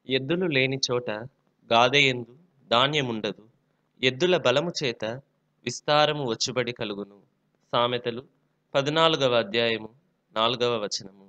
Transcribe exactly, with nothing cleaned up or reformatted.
ఎద్దులు లేని చోట గాదెయందు ధాన్యముండదు. ఎద్దుల బలము చేత విస్తారము వచ్చుబడి కలుగును. సామెతలు పదునాలుగవ అధ్యాయము నాలుగవ వచనము.